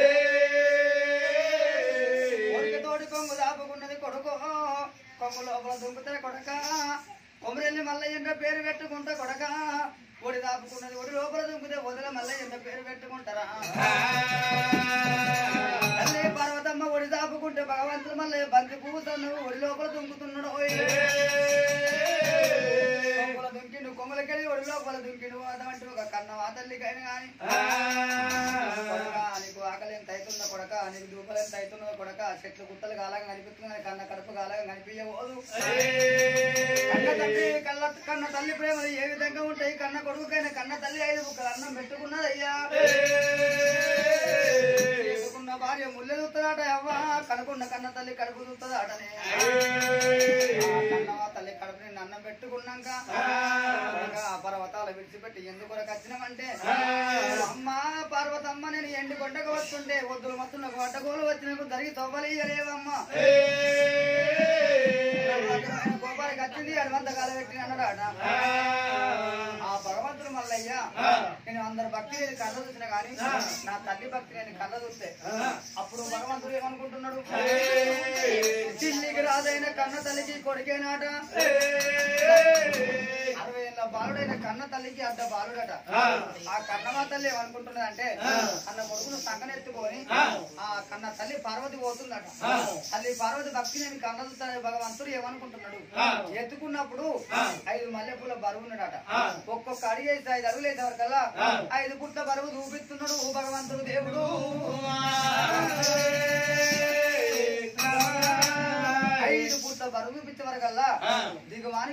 తోడి కొంగు దాపుకున్నది కొడుకో కొంగు లోపల దుంకుతే కొడక కొమరెల్లి మల్లయ్య పేరు పెట్టుకుంటా కొడక ఒడి దాపుకున్నది ఒడి లోపల దుంకుతే వదిల మల్లయ్య పేరు పెట్టుకుంటారా తల్లి పార్వతమ్మ ఒడి దాపుకుంటే భగవంతుడు మల్లయ్య బంతి పువ్వుతున్నావు ఒడి లోపల దుంకుతున్నాడు దుంకిండు కొమ్మలకెళ్ళి ఒడి లోపల దుంకిండు అటువంటి ఒక కన్నవా తల్లికైనా కానీ నీకు ఆకలి ఎంత అవుతుందో కొడక నీకు దూపలు ఎంత అవుతుందో కొడక చెట్లు గుట్టలు కాలాగా కనిపిస్తుంది కన్న కడుపు కాలాగా కనిపించబోదు కన్న తల్లి కళ్ళ కన్న తల్లి ప్రేమలు ఏ విధంగా ఉంటాయి కన్న కొడుకుకైనా కన్న తల్లి ఐదు బుక్కలు అన్నం పెట్టుకున్నదయ్యా చేసుకున్న భార్య ముల్లె చూస్తుందట అవ్వ కనుకున్న కన్న తల్లి కడుపు చూస్తుందటనే కన్నవా తల్లి కడుపు నిన్ను అన్నం పెట్టుకున్నాక పర్వతాలు విడిచిపెట్టి ఎందుకు వచ్చినామంటే అమ్మ పార్వతమ్మ నేను ఎండి కొండకు వస్తుంటే వద్దులు మొత్తం గొడ్డగోలు వచ్చినప్పుడు జరిగి తవ్వలేయలేవమ్మా గోపాలకి వచ్చింది అడవంత కాల పెట్టి అన్నాడు ఆ భగవంతుడు మల్లయ్య నేను అందరు భక్తి నేను కళ్ళ చూసిన కానీ నా తల్లి భక్తి నేను కళ్ళ చూస్తే అప్పుడు భగవంతుడు ఏమనుకుంటున్నాడు చిల్లికి రాదైన కన్న తల్లికి కొడుకేనాట అరవై ఏళ్ళ బాలుడైన కన్న తల్లికి అడ్డ బాలుడట ఆ కన్నమా తల్లి ఏమనుకుంటున్నది అంటే అన్న కొడుకును సంకనెత్తుకొని ఆ కన్న తల్లి పార్వతి పోతుందట తల్లి పార్వతి భక్తి నేను కన్న చూస్తాను భగవంతుడు ఏమనుకుంటున్నాడు ఎత్తుకున్నప్పుడు ఐదు మల్లెపూల బరువు ఉన్నాడట ఒక్కొక్క అడిగి వేసి ఐదు అడుగులు వేసే వరకల్లా ఐదు పుట్ల బరువు చూపిస్తున్నాడు భగవంతుడు దేవుడు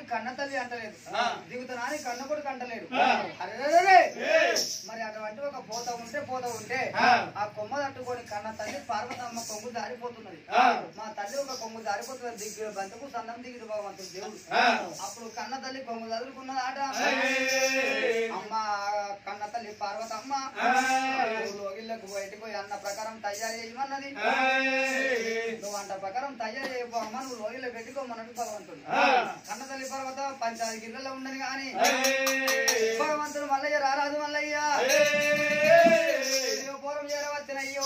కన్న తల్లి అంటలేదు, దిగుతున్నాని కన్న కొడుకు అంటలేదు. అరే మరి అటువంటి ఒక పోత ఉంటే పోత ఉంటే ఆ కొమ్మ తట్టుకొని కన్న తల్లి పార్వతమ్మ కొమ్ము జారిపోతున్నది. మా తల్లి ఒక కొమ్ము జారిపోతున్నది, దిగ్గు బంతకు సన్నం దిగుడు భగవంతుడు దేవుడు. అప్పుడు కన్న తల్లి కొమ్ము చదువుకున్నదాట. అమ్మ కన్న తల్లి పార్వతమ్మ లోగిళ్ళకు బయటకు పోయి అన్న ప్రకారం తయారు చేయమన్నది. నువ్వు అంట ప్రకారం తయారు చేయబోమ్మ, నువ్వు లోగిలో పెట్టుకోమన్నట్టు భగవంతుడు. కన్న తల్లి పర్వత పంచాది గిళ్ళలో ఉన్నది కానీ భగవంతుడు మల్లయ్య రారాదు. మల్లయ్య పూర్వం చేరవచ్చనయ్యో,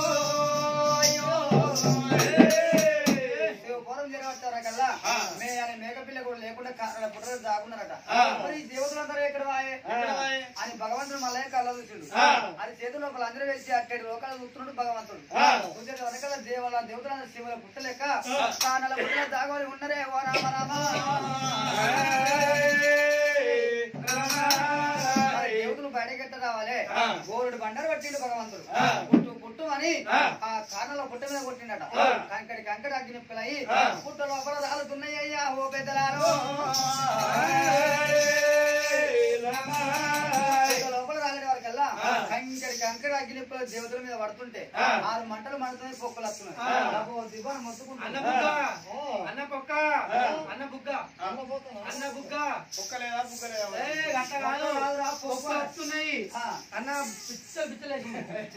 పూర్వం చేరవచ్చారా కల్లా మే అనే మేకపిల్ల కూడా లేకుండా పుట్టలు దాకున్నారట. మరి ఈ దేవతలందరూ ఎక్కడ వాయే అని భగవంతుడు మల్లయ్య కళ్ళ చూసిండు. అది చేతులు ఒకళ్ళు అందరూ వేసి అట్టేడు లోకాలు చూస్తున్నాడు భగవంతుడు. చూసేది వెనకాల దేవాల దేవతలందరూ శివుల పుట్టలేక తానల పుట్టల దాగవని ఉన్నరే ఓ రామ రామ. దేవతలు బయటకెట్ట రావాలి, గోరుడు బండరు పట్టిండు భగవంతుడు. పుట్టు పుట్టు అని ఆ కారణంలో పుట్ట మీద కొట్టిండట. కంకడి కంకడి అగ్ని పిల్లయి పుట్ట లోపల రాలుతున్నాయి అయ్యా ఓ పెద్దలారో. లోపల రాలేని వారికల్లా కంకడి కంకడి అగ్ని పిల్ల దేవతల మీద పడుతుంటే ఆరు మంటలు మండుతున్నాయి, పొక్కలు వస్తున్నాయి. దివాన్ని మొత్తుకుంటున్నా అన్న బుక్క అన్న బుగ్గ అన్న బుగ్గ బుక్కలేదా బుక్కలేదా పొక్కలు వస్తున్నాయి అన్న. పిచ్చలు పిచ్చలేసి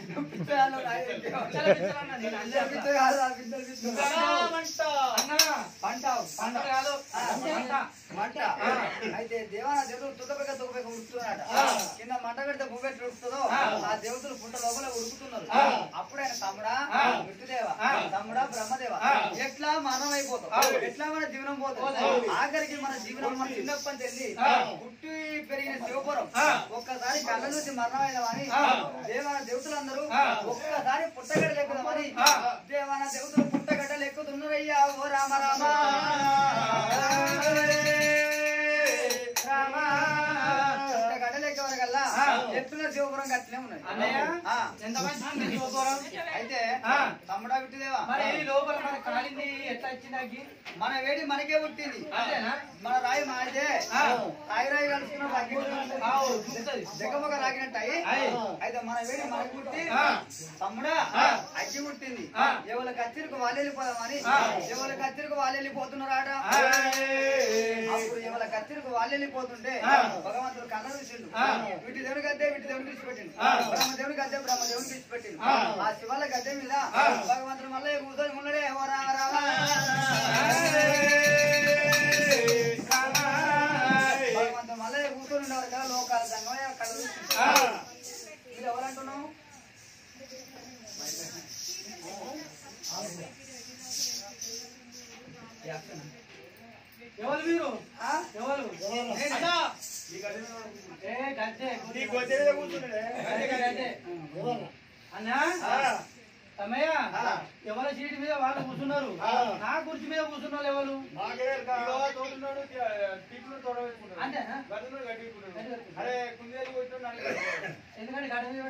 మంట అయితే దేవాన దేవతలు తుక్కపెక్క తుక్కపెక్క ఉడుకుతున్నాడట. కింద మంట పెడితే భూపెట్టి ఉడుకుతుందో ఆ దేవతలు పుట్ట లోపల ఉడుకుతున్నారు. అప్పుడు ఆయన తమ్ముడా విష్ణుదేవ, తమ్ముడా బ్రహ్మదేవ, ఎట్లా మరణం అయిపోతాం, ఎట్లా మన జీవనం పోతుంది. ఆఖరికి మన జీవనం మన చిన్నప్పని తెలిసి పుట్టి పెరిగిన శివపురం ఒక్కసారి కళ్ళ నుంచి మరణం అయినవని దేవాన దేవతలందరూ ఒక్కసారి పుట్టగడ్డ లెక్కుదామని దేవాన దేవతలు పుట్టగడ్డ లెక్కుతున్నారయ్యా ఓ రామ రామ. పుట్టగడ్డ లెక్కవరకల్లా ఎత్తున శివపురం గట్లనే ఉన్నది. అయితే తమ్ముడా విట్టుదేవా లోపల మన కాలింది ఎట్లా వచ్చింది, మన వేడి మనకే పుట్టింది. మన రాయి మాదే రాయి రాయి కలుసుకున్నాం జగమగ రాగినట్టు అయితే మన వేడి మనకు పుట్టి తమ్ముడా అగ్గి పుట్టింది. ఎవరి కచ్చిరికి వాళ్ళు వెళ్ళిపోదామని ఎవరి కచ్చిరికి వాళ్ళు వెళ్ళిపోతున్నారాట. అప్పుడు ఎవరి కచ్చిరికి వాళ్ళు వెళ్ళిపోతుంటే భగవంతుడు కళ్ళ చూసిండు. వీటి దేవుడి గద్దె వీటి దేవుడికి విడిచిపెట్టిండు, బ్రహ్మదేవుడి గద్దె బ్రహ్మదేవుడికి విడిచిపెట్టిండు. ఆ శివాల గద్దె మీద భగవంతుడు మళ్ళీ కూర్చొని ఉన్నడే ఓ రామ రామ. భగవంతుడు మళ్ళీ కూర్చొని ఉండేవారు కదా లోకాల సంగమయ్య కళ్ళ చూసిండు. మీరు ఎవరంటున్నావు? ఎవరు మీరు ఎవరు అన్నా తమ్మయ్య ఎవరి సీటు మీద వాళ్ళు కూర్చున్నారు, నా కుర్చీ మీద కూర్చున్నారు ఎవరు అంతేనా? ఎందుకంటే గడ్డ మీద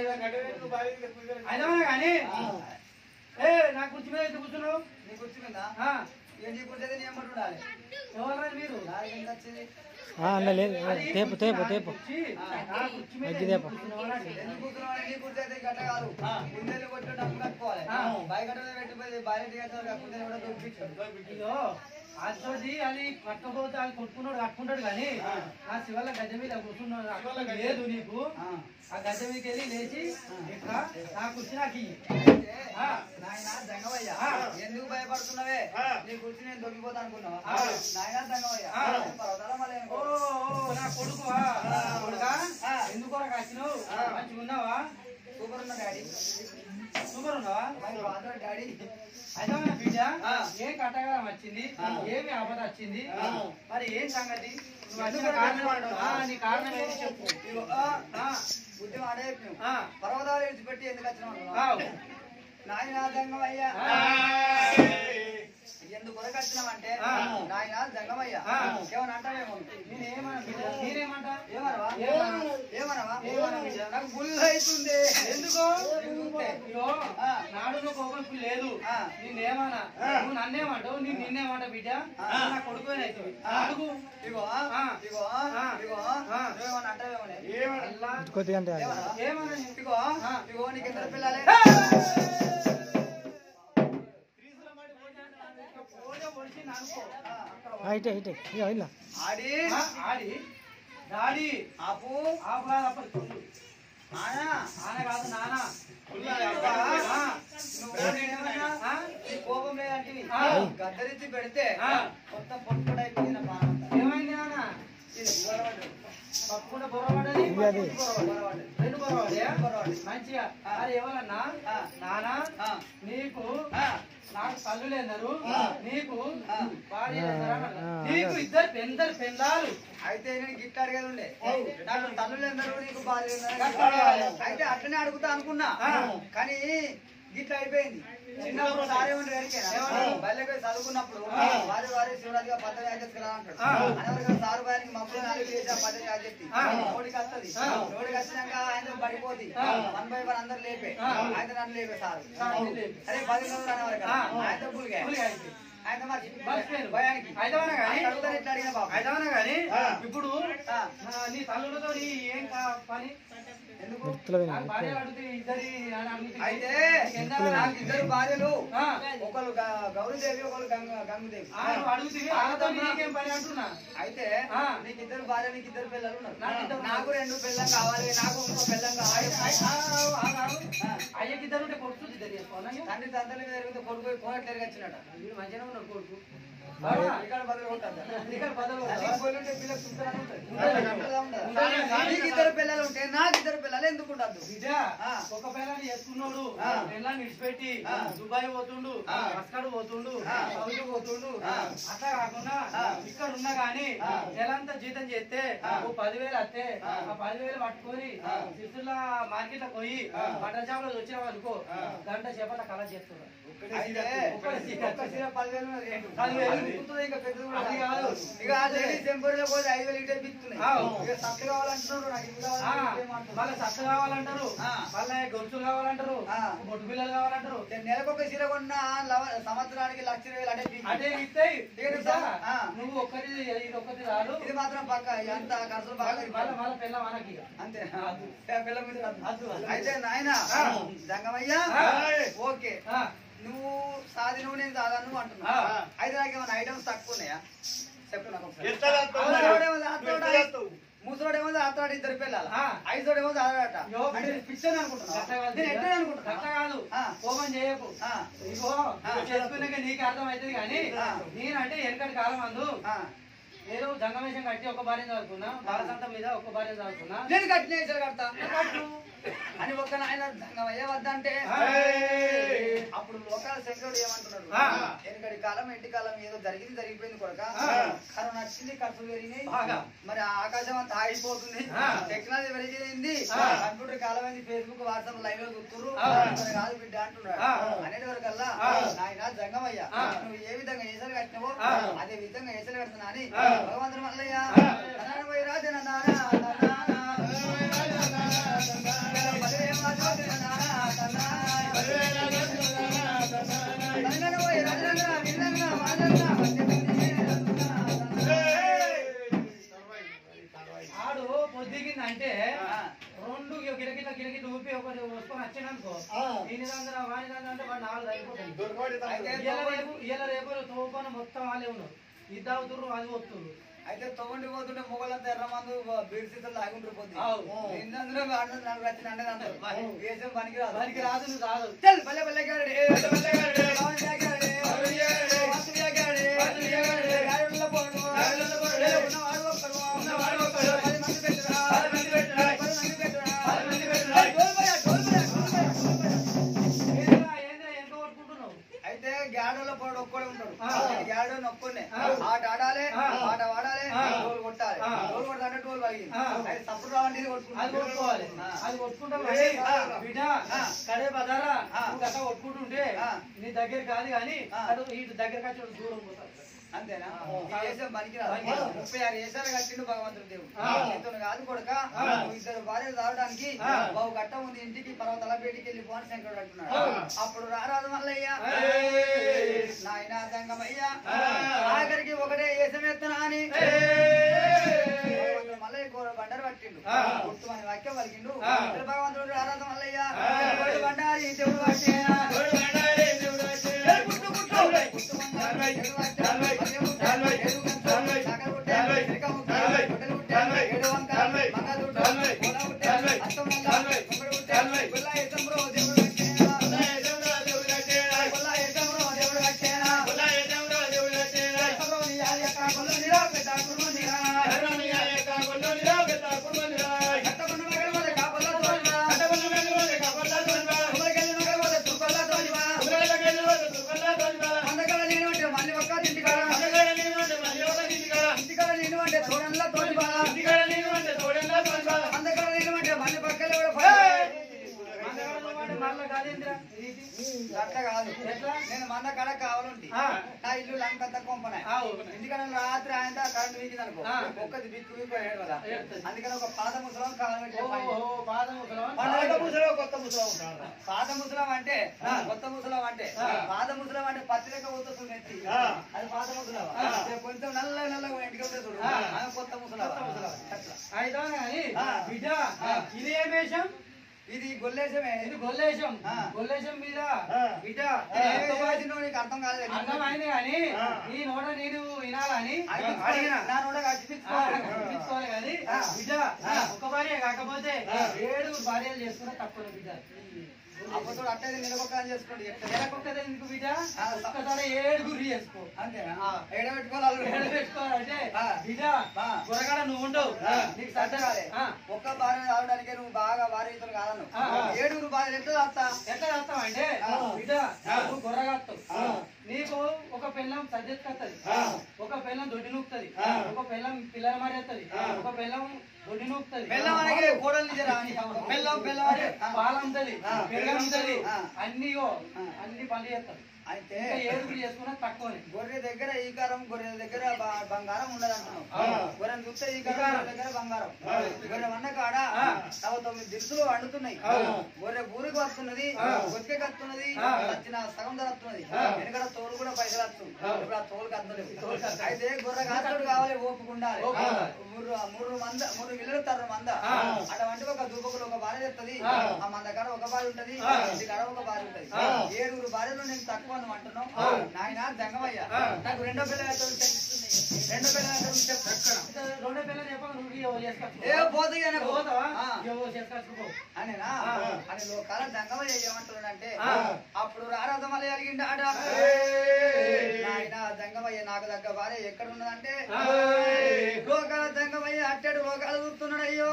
అయినా కానీ ఏ నా కుర్చీ మీద అయితే కూర్చున్నావు, నీ కుర్చీ మీద ఏం కూర్చోది నీ ఎమ్మటి ఉండాలి. ఎవరు మీరు వచ్చింది తేపు తేపు తేపు ఎందుకు కూర్చున్నావు? నీ కుర్చీ అయితే గట్ట కాదు, కుందేలు కొట్టి డబ్బు కట్టుకోవాలి. బాయ్ గట్ట మీద పెట్టిపోయి బాయ్ కుందేలు కూడా దొరికించాడు. అదోది అది కట్టకపోతే అది కొట్టుకున్నాడు కట్టుకుంటాడు కానీ ఆ శివల గడ్డ మీద కూర్చున్నాడు లేదు నీకు. ఆ గడ్డ మీదకి వెళ్ళి లేచి ఇట్లా నా కుర్చీ నాకు ఇయ్యి. నాయన దంగవయ్యా ఎందుకు భయపడుతున్నావే? నీ కుర్చీ నేను దొరికిపోతా అనుకున్నావా? నాయన దంగవయ్యా ఓ నా కొడుకువా కొడుకా ఎందుకు వచ్చినావు? మంచిగా ఉన్నావా? సూపర్ ఉన్నా డాడీ, సూపర్ ఉన్నావా డాడీ? అయితే బిడ్డ ఏం కట్టగాలం వచ్చింది, ఏమి ఆపద వచ్చింది, మరి ఏం సంగతి? నీ కారణం ఏంటి చెప్పు. బుద్ధి మాడే పర్వతాలు విడిచిపెట్టి ఎందుకు వచ్చినావు? నాయన దంగమయ్యా ఎందుకు వచ్చినామంటే నాయన జంగమయ్య ఏమన్నా అంటావేమో నేనేమంటా ఏమనవా ఏమనవా నాకు గుళ్ళు అవుతుంది ఎందుకో ఇగో నాడు నువ్వు కోపం లేదు నిన్నేమన్నా నువ్వు నన్నేమంటావు నేను నిన్నేమంటా బిడ్డ నా కొడుకునైతే అడుగు ఇగో ఇగో ఇగో ఏమన్నా అంటావేమో కొద్దిగా ఏమన్నా ఇగో ఇగో నీకు ఇద్దరు పిల్లలే ఇటే ఇటే ఇక ఇలా ఆడి ఆడి డాడీ ఆపు ఆపు కాదు అప్పుడు చూడు ఆనా ఆన కాదు నానా కోపం లేదంటే గద్దరించి పెడితే మొత్తం పొట్టుడు అయిపోయింది ఏమైంది నాన్న పప్పుకుండా బొరవాడని రెండు బొరవాడే మంచిగా అది ఎవరన్నా నానా నీకు నాకు తల్లులు అన్నారు నీకు భార్య నీకు ఇద్దరు పెద్దరు పెందాలు అయితే నేను గిట్ట అడిగేది ఉండే నాకు తల్లులు ఎందరు నీకు భార్య అయితే అట్లనే అడుగుతా అనుకున్నా కానీ గిట్ల అయిపోయింది చిన్నప్పుడు సారేమని బయలుకి చదువుకున్నప్పుడు వారి వారి శివరాజుగా పద్ధతి ఆచరిస్తున్నా అంటాడు అనవరగా సారు బారికి మబ్బులు నాలుగు చేసి ఆ పద్ధతి ఆచరిస్తుంది నోడికి వస్తుంది నోడికి వచ్చినాక ఆయన పడిపోతుంది వన్ బై వన్ అందరు లేపే ఆయన నన్ను లేపే సారు అరే పది రోజులు అనేవారు ఆయన పులిగా ఆయన మరి భయానికి ఇట్లా అడిగిన బాబు అయితేనా గాని ఇప్పుడు నీ తల్లులతో ఏం పని అయితే నాకు ఇద్దరు భార్యలు ఒకళ్ళు గౌరీదేవి ఒకళ్ళు గంగుదేవి అయితే నీకు ఇద్దరు భార్య నీకు ఇద్దరు పిల్లలు ఉన్నారు నాకు రెండు పిల్లలు కావాలి నాకు ఇంకో పిల్లలు కావాలి అయ్యకి ఇద్దరు ఉంటే కొడుకు ఇద్దరు తండ్రి తండ్రి జరిగితే కొడుకు కోనట్లేరు వచ్చినట్ట మీరు మంచిగా ఉన్నారు కొడుకు ఇద్దరు పిల్లలు ఉంటే నాకు ఇద్దరు పిల్లలు ఎందుకు ఉండదు ఒక పిల్లని చేసుకున్నాడు పిల్లని విడిచిపెట్టి దుబాయ్ పోతుండు మస్కడ్ పోతుండు సౌదీ పోతుండు అట్లా కాకుండా ఇక్కడ ఉన్నా గానీ నెలంతా జీతం చేస్తే ఓ పదివేలు వస్తే ఆ పదివేలు పట్టుకొని సిద్ధుల మార్కెట్ లో పోయి బట్టల షాప్ లో వచ్చినావు అనుకో గంట చేపల కళ చేస్తున్నాడు మళ్ళీ సత్తు కావాలంటారు మళ్ళీ గొలుసులు కావాలంటారు బొట్టు పిల్లలు కావాలంటారు నెలకొక చీర కొన్న సంవత్సరానికి లక్ష వేలు అంటే అదే ఇస్తాయి నువ్వు ఒక్కటి ఇది ఒక్కటి రాదు ఇది మాత్రం పక్క ఎంత ఖర్చులు బాగా మళ్ళీ మళ్ళీ పిల్ల మనకి అంతే పిల్ల మీద అయితే నాయన జంగమయ్యా ఓకే నువ్వు సాది నువ్వు నేను సాదా నువ్వు అంటున్నా అయితే నాకు ఏమైనా ఐటమ్స్ తక్కువ ఉన్నాయా చెప్పు నాకు ముసలోడేమో అత్తాడు ఇద్దరు పిల్లలు ఐదోడేమో ఆడాట అంటే పిచ్చని అనుకుంటున్నా కాదు కోపం చేయకు ఇగో చేసుకున్నాక నీకు అర్థం అవుతుంది కానీ నేనంటే వెనకటి కాలం అందు నేను జంగమేశం కట్టి ఒక భార్య చదువుకున్నా బాలసంత మీద ఒక భార్య చదువుకున్నా నేను కట్టిన వేసారు కడతా అని ఒక నాయన జంగమయ్య వద్దంటే అప్పుడు లోకాల శంకరుడు ఏమంటున్నాడు వెనకటి కాలం ఇంటి కాలం ఏదో జరిగింది జరిగిపోయింది కొడక కరోనా వచ్చింది ఖర్చులు పెరిగినాయి మరి ఆకాశం అంతా ఆగిపోతుంది టెక్నాలజీ పెరిగింది కంప్యూటర్ కాలం అయింది ఫేస్బుక్ వాట్సాప్ లైవ్ లో చూస్తున్నారు కాదు బిడ్డ అంటున్నాడు అనేది వరకల్లా నాయన జంగమయ్య నువ్వు ఏ విధంగా ఏసలు కట్టినావో అదే విధంగా ఏసలు కడుతున్నా అని భగవంతుడు మల్లయ్య రాజన ఆడు పొద్దుగిందంటే రెండు గిరగిట గిరగిట ఊపి ఒకటి వస్తుకొని వచ్చాడనుకో దీని దగ్గర వాడి దగ్గర అంటే వాడు నాలుగు అయిపోతుంది ఇలా రేపు తోపన మొత్తం వాళ్ళే ఉన్నారు ఇద్దరు తుర్రు అది వస్తున్నారు అయితే తొమ్మిది పోతుంటే మొగలంతా ఎర్రమందు బీడ్సీతలు లాగుంటారు పోతుంది ఇందులో నాకు వచ్చిన అంటే అంటారు వేసం పనికి రాదు పనికి రాదు నువ్వు రాదు చల్ పల్లె పల్లె అయితే గాడలో పోడు ఒక్కడే ఉంటాడు గాడో నొక్కొనే ఆట ఆడాలి ఆట వాడాలి డోలు కొట్టాలి డోలు కొట్టాలంటే డోలు పలిగింది అది తప్పుడు రావండి అది కొట్టుకోవాలి అది కొట్టుకుంటాం బిడ్డ కడే బజారా నువ్వు గట్ట కొట్టుకుంటుంటే నీ దగ్గర కాదు కానీ అటు ఇటు దగ్గర వచ్చి దూరం పోతారు అంతేనా దేశం పనికిరాదు ముప్పై ఆరు వేసాలు కట్టిండు భగవంతుడు దేవుడు ఇతను కాదు కొడుక ఇద్దరు భార్యలు తాగడానికి బావు గట్ట ఉంది ఇంటికి పర్వతాల పేటికి వెళ్ళి పోని శంకరుడు అంటున్నాడు అప్పుడు రారాదు మల్లయ్య నాయన సంగమయ్య ఆఖరికి ఒకటే వేసమెత్తనా అని మల్లయ్య కూర బండారు పట్టిండు గుర్తు అని వాక్యం పలికిండు భగవంతుడు రారాదు మల్లయ్య బండారి దేవుడు పట్టేనా అట్లా కాదు నేను మంద కడ కావాలంటే నా ఇల్లు లంకంత కొంపన ఎందుకన్నా రాత్రి ఆయన కరెంట్ వీకింది అనుకో ఒక్కది బిక్కు బిక్కు కదా అందుకని ఒక పాత ముసలం కావాలంటే పాత ముసలం కొత్త ముసలం పాత ముసలం అంటే కొత్త ముసలం అంటే పాత ముసలం అంటే పత్రిక పోతుంది నెత్తి అది పాత ముసలం కొంచెం నల్ల నల్లగా ఇంటికి వస్తే చూడు అది కొత్త ముసలం అయితే బిడ్డ ఇదే వేషం ఇది గొల్లేశమే ఇది గొల్లేశం గొల్లేశం మీద బిడ్డ నీకు అర్థం కాలేదు అర్థమైంది కానీ ఈ నోట నేను వినాలని నా నోట కట్టించుకోవాలి కానీ బిడ్డ ఒక భార్య కాకపోతే ఏడుగురు భార్యలు చేసుకున్నా తక్కువ బిడ్డ అప్పుడు అట్టయితే నిలబొక్కని చేసుకోండి నెలకొక్కదే ఎందుకు బిడ్డ ఒక్కసారి ఏడుగురు చేసుకో అంతేనా ఏడబెట్టుకోవాలి ఏడబెట్టుకోవాలంటే బిడ్డ కూరగాడ నువ్వు ఉండవు నీకు సర్ద కాలే ఒక్క భార్య రావడానికి నువ్వు బాగా భార్యతో కాదను ఏడుగురు భార్య ఎట్లా రాస్తా ఎట్లా రాస్తావు అంటే బిడ్డ నువ్వు కూరగాస్తావు నీకు ఒక పిల్లం సజ్జెత్తుకొస్తుంది ఒక పిల్లం దొడ్డి నూపుతుంది ఒక పిల్లం పిల్లల మారేస్తుంది ఒక పిల్లం దొడ్డి నూపుతుంది పాలంతది పెళ్ళంతది అన్ని అన్ని పనులు చేస్తారు అయితే ఏడుగురు చేసుకున్నా తక్కువ గొర్రె దగ్గర ఈకారం గొర్రె దగ్గర బంగారం ఉండదు అంటున్నావు గొర్రె చూస్తే ఈకారం దగ్గర బంగారం గొర్రె వన్న కాడ నవ తొమ్మిది దినుసులు వండుతున్నాయి గొర్రె ఊరికి వస్తున్నది గొక్కెకి వస్తున్నది వచ్చిన సగం ధర వస్తున్నది వెనుకడ తోలు కూడా పైసలు వస్తుంది ఇప్పుడు ఆ తోలుకి అందలేదు అయితే గొర్రె కాస్తుడు కావాలి ఓపుకుండాలి మూడు మూడు మంద మూడు విల్లులు తర్ర మంద అటువంటి ఒక దూపకులు ఒక భార్య చెప్తుంది ఆ మంద కాడ ఒక భార్య ఉంటది ఇది కాడ ఒక భార్య ఉంటది ఏడుగురు భార్యలు నేను తక్కువ అంటున్నావు నాయన జంగమయ్య నాకు రెండో పిల్ల రెండో పిల్ల రెండో పిల్ల ఏ పోతుంది అనేనా అని లోకాల జంగమయ్య ఏమంటున్నాడంటే అప్పుడు రారాధ మళ్ళీ అడిగిండు ఆడ నాయన జంగమయ్య నాకు దగ్గర భార్య ఎక్కడ ఉన్నదంటే లోకాల జంగమయ్య అట్టడు లోకాలు చూస్తున్నాడు అయ్యో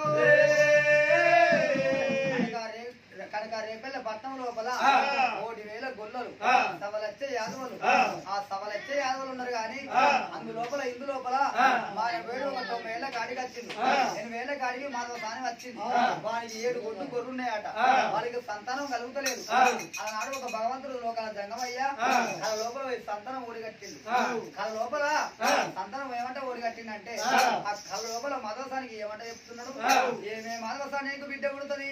కనుక రేపెళ్ళ పట్నం లోపల కోటి వేల గొల్లలు సవలచ్చే యాదవులు ఆ సవలచ్చే యాదవులు ఉన్నారు కానీ అందు లోపల ఇందు లోపల మా వేడు ఒక తొమ్మిది వేల కాడికి వచ్చింది ఎనిమిది వేల కాడికి మాతో సాని వచ్చింది వానికి ఏడు గొడ్డు గొర్రున్నాయట వాళ్ళకి సంతానం కలుగుతలేదు ఆనాడు ఒక భగవంతుడు లోకాల జంగమయ్య వాళ్ళ లోపల సంతానం ఊడిగట్టింది వాళ్ళ లోపల సంతానం ఏమంటే ఊడిగట్టిందంటే ఆ కళ్ళ లోపల మదవసానికి ఏమంట చెప్తున్నాడు ఏమే మదవసా నీకు బిడ్డ పుడుతుంది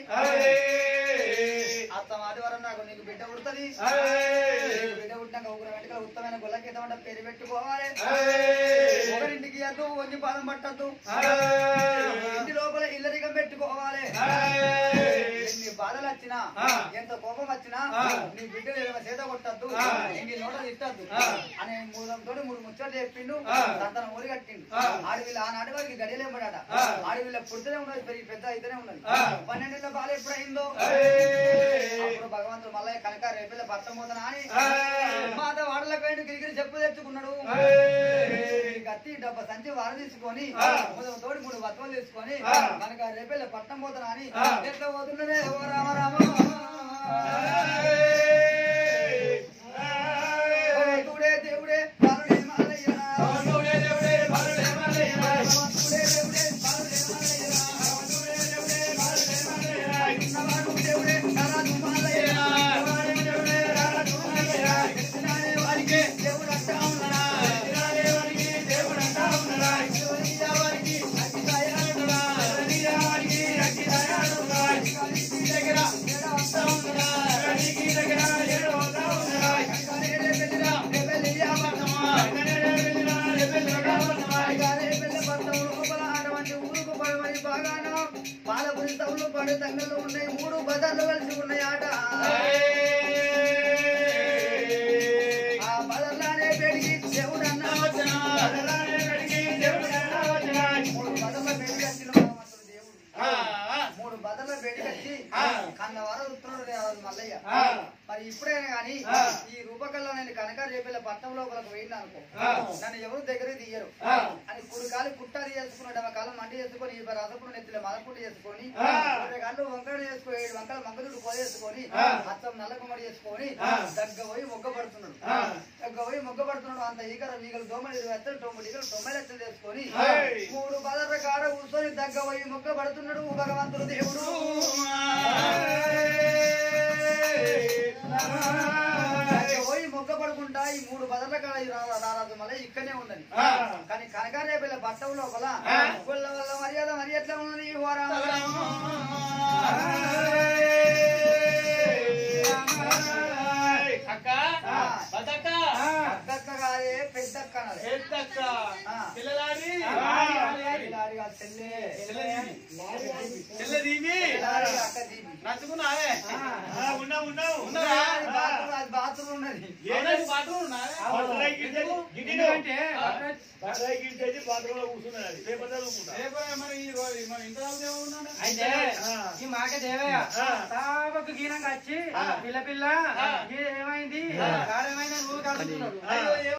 అత్త మాటి వరం నాకు నీకు బిడ్డ పుడుతుంది బిడ్డ పుట్టినాక ఊరు వెంటకలు ఉత్తమైన గొల్లకి ఎటువంటి పేరు పెట్టుకోవాలి ఒకరింటికి అద్దు వంగి పాదం పట్టద్దు ఇంటి లోపల ఇల్లరికం పెట్టుకోవాలి ఎన్ని బాధలు వచ్చినా ఎంత కోపం వచ్చినా నీ బిడ్డ చేత కొట్టద్దు ఇంటి నోట తిట్టద్దు అనే మూడంతో మూడు ముచ్చట్లు చెప్పిండు తన ఊరి కట్టిండు ఆడవిల్ల ఆనాటి వారికి గడియలేంబడాట ఆడవిల్ల పుడితేనే ఉన్నది పెరిగి పెద్ద అయితేనే ఉన్నది పన్నెండేళ్ళ బాల ఎప్పుడైందో అప్పుడు భగవంతుడు మళ్ళీ కనుక రేపిల్ల భర్త పోతానా అని మాత వాడలకు పోయి గిరిగిరి చెప్పు తెచ్చుకున్నాడు కత్తి డబ్బా సంచి వార తీసుకొని తోడి మూడు బతువలు తీసుకొని కనుక రేపిల్ల పట్టం పోతానా అని ఎట్లా పోతున్నాడే ఓ రామ రామ దేవుడే దేవుడే బాలుడే మాలయ్య దేవుడే దేవుడే బాలుడే మాలయ్య దేవుడే దేవుడే బాలుడే మాలయ్య దేవుడే దేవుడే పాడు తంగళ్ళు ఉన్నాయి మూడు బజార్లు కలిసి ఉన్నాయి ఆట ఆ బజార్లానే పెరిగి దేవుడు అన్నా మూడు బజార్ల పెరిగి వచ్చిన దేవుడు మూడు బజార్ల పెరిగి వచ్చి కన్న వర ఉత్తరుడు మల్లయ్య మరి ఇప్పుడైనా గాని ఈ రూపకల్లో నేను కనకార చెప్పేలా పట్టణం లోపలకు పోయింది అనుకో నన్ను ఎవరు దగ్గర తీయరు అని కుడికాలు కుట్టాది చేసుకున్నాడు ఆ కాలం మండి చేసుకొని ఈ రథపుడు నెత్తిలో మదపుట్టు చేసుకొని కళ్ళు వంకలు చేసుకో ఏడు వంకలు మంగళుడు కోదేసుకొని అత్తం నల్లకుమ్మడి చేసుకొని దగ్గ పోయి మొగ్గ పడుతున్నాడు దగ్గ పోయి మొగ్గ పడుతున్నాడు అంత ఈగర ఈగలు దోమలు ఎత్తలు తొమ్మిది ఈగలు తొమ్మిది ఎత్తలు చేసుకొని మూడు పదర్ర కాడ కూర్చొని దగ్గ పోయి మొగ్గ పడుతున్నాడు భగవంతుడు దేవుడు పోయి మొగ్గ పడుకుంటా ఈ మూడు బదర్ల కాడ రారాజు మళ్ళీ ఇక్కడనే ఉండని కానీ కనకారేపల్లి బట్టం లోపల గుళ్ళ వల్ల మర్యాద మరి ఎట్లా ఉన్నది అక్కక్క కాదే పెద్దక్క పెద్దక్క పిల్లలాడి నచ్చుకున్నావే బాత్రూమ్ ఉన్నది అయితే ఈ మాట దేవయ్య తాపకు గీనంగా వచ్చి పిల్ల పిల్ల ఏమైంది కాడేమైందని నువ్వు కడుతున్నాడు